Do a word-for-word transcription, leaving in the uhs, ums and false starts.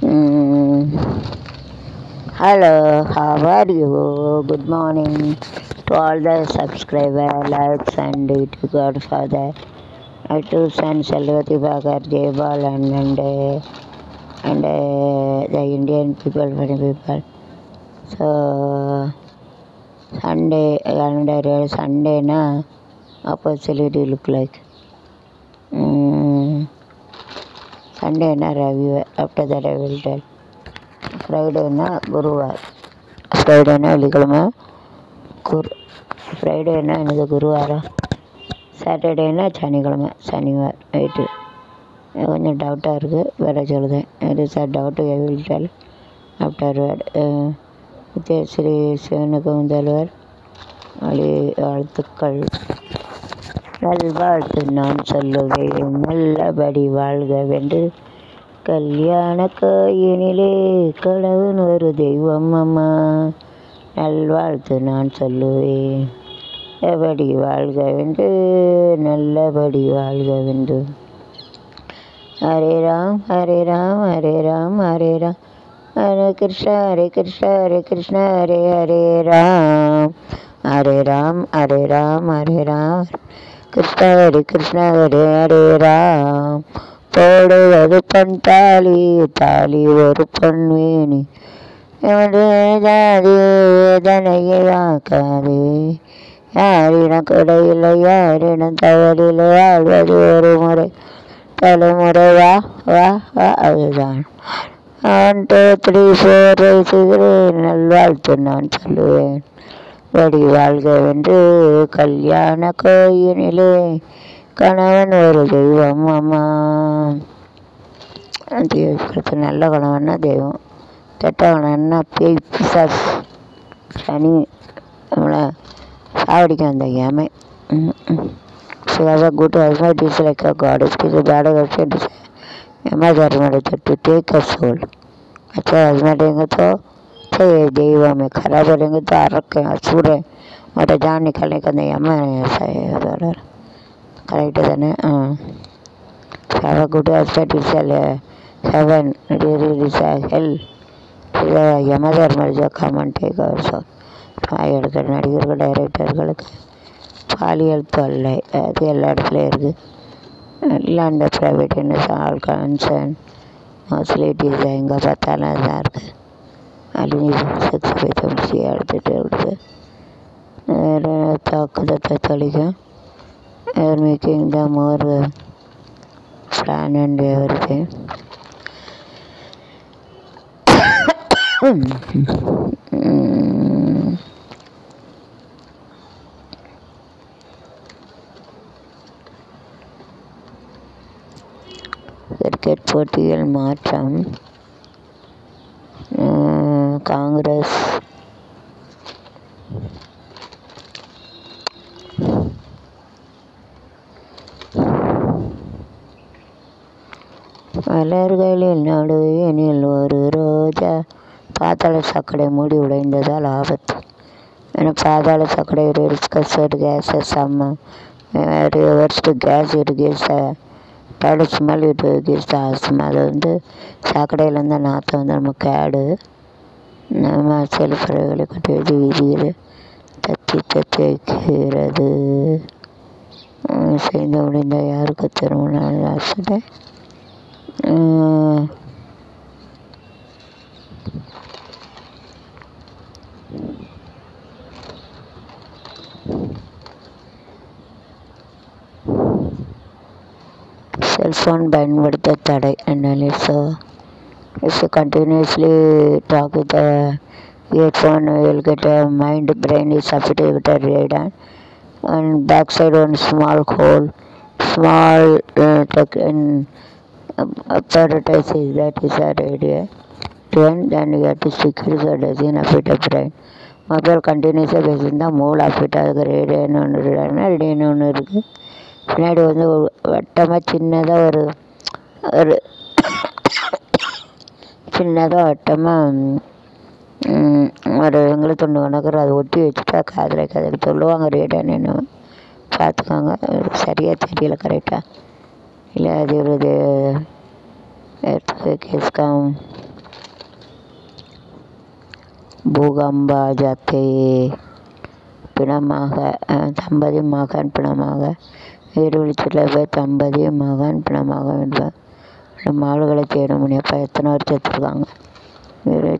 Mm, Hello, how are you? Good morning to all the subscribers, likes, and to Godfather, uh, to San Salvati Bagar, Jebal, and and, uh, and uh, the Indian people, funny people. So Sunday, and uh, Sunday na opportunity look like. Mm, Sunday na review. After that, I will tell. ஃப்ரைடேனா குருவார், ஃப்ரைடேனா வெள்ளிக்கிழமை, குரு ஃப்ரைடேனா எனக்கு குருவாரா, சாட்டர்டேனா சனிக்கிழமை, Shaniwar right. கொஞ்சம் டவுட்டாக இருக்குது, வேறு சொல்லுதேன். இது sir doubt எவிட்டால் ஆஃப்டர் வேர்டு வித்யஸ்ரீ சிவனுக்கு முதல்வர் வழி வாழ்த்துக்கள். நல்வாழ்த்து நான் சொல்லுவேன், நல்லபடி வாழ்க வென்று கல்யாண காயினிலே கடவுன் ஒரு தெய்வம் அம்மா. நல்வாழ்த்து நான் சொல்லுவேன், நல்லபடி வாழ்க வென்று நல்லபடி வாழ்க வென்று. ஹரே ராம் ஹரே ராம் ஹரே ராம் ஹரே ராம் ஹரே கிருஷ்ணா ஹரே கிருஷ்ணா ஹரே கிருஷ்ணா ஹரே ஹரே ராம். ஹரே ராம் ஹரே ராம் ஹரே ராம் கிருஷ்ணா ஹரே கிருஷ்ணா ஹரே ஹரே ராம். போடுவது பொன் தாலி, தாலி ஒரு பொன்வேணி, வேதனையை ஆக்காது. யாரிடம் கொடையில்லை, யாரிடம் தவறில்லை, வாழ்வது ஒரு முறை, தலைமுறை வா வா வா அதுதான். ஒன் டூ த்ரீ ஃபோர் பேசுகிறேன், நல்வாழ்த்து நான் சொல்லுவேன், வடி வாழ்க வென்று கல்யாண கோயினிலே கணவன் ஒரு தெய்வம் அம்மா. தெய்வத்துக்கு நல்ல கணவன்னா தெய்வம், கெட்ட கணவன்னா பேய் பிசாஸ் சனி நம்மளை சாவடிக்க வந்த ஏமை. So as a good husband is like a God. If he's a bad husband, एमा husband to take a soul. अच्छा हस्बैंड रहेंगे तो सही देवा में, खराब रहेंगे तो अरक असुर है, और जान निकालने का नहीं हमें ऐसा है. करेक्ट है ना? हाँ. Have a good husband is a heaven, really is a hell. யமதர் மரிஜா காமன் டேக் அவர் சார். எடுக்கிற நடிகர்கள், டைரக்டர்களுக்கு பாலியல் தொல்லை அது எல்லா இடத்துலையும் இருக்குது. எல்லாம் அந்த ப்ரைவேட் ஆல் கன்சர்ன் ஃபெசிலிட்டிஸ் எங்கே பார்த்தாலும் அதுதான் இருக்குது. அதுவும் செக்ஸ் வைத்தமிச்சு எடுத்துகிட்டு இருக்குது. வேறு தாக்குதத்தை தொழிக்கும். They're making the more uh, plan and everything. Cricket போட்டியில் மாற்றம். காங்கிரஸ் மலர்களில் நடுவினில் ஒரு ரோஜா, பாதாள சாக்கடை மூடி உடைந்ததால் ஆபத்து. ஏன்னா பாதாள சாக்கடை ரிஸ்கஸ்டு கேஸஸ் அம்மா reversed gas it gives bad smell, it gives asthma. அது வந்து சாக்கடையிலேருந்து நாற்றம் வந்து நம்ம கேடு. நம்ம செல்பறைகளை கொண்டு எழுதி வீதியில் தத்தி தத்தி வைக்கிறது. செய்து முடிந்த யாருக்கு திருமணம் ஆசை. செல்ஃபோன் பயன்படுத்த தடை. And so if you continuously talk with the earphone, you will get a mind brain is affected with a radon, and backside one small hole, small uh, tech in apparatus is that is a radio. Then you have to secure the doesn't affect the brain. Mobile கண்டினியூஸாக பேசியிருந்தால் மூளை affect ஆகுது. ரேடியோன்னு ஒன்று இருக்குன்னா ரேடியோன்னு ஒன்று இருக்குது. பின்னாடி வந்து ஒரு வட்டமாக சின்னதாக ஒரு ஒரு சின்னதாக வட்டமாக ஒரு எங்களுக்கு தொண்டு கணக்கு அதை ஒட்டி வச்சுட்டா காதில் காதில் சொல்லுவாங்க ரேடியோன்னு. என்ன பார்த்துக்கோங்க, சரியாக தெரியல கரெக்டாக இல்லை. அது ஒரு earthquake has come பூகம்பா ஜாத்தே பிணமாக தம்பதி மகன் பிணமாக வீடு வெளிச்சத்தில் போய் தம்பதி மகன் பிணமாக என்பார். நம்ம ஆளுகளை தேட முடியப்பா எத்தனை வருஷம் வச்சுருக்காங்க. வீடு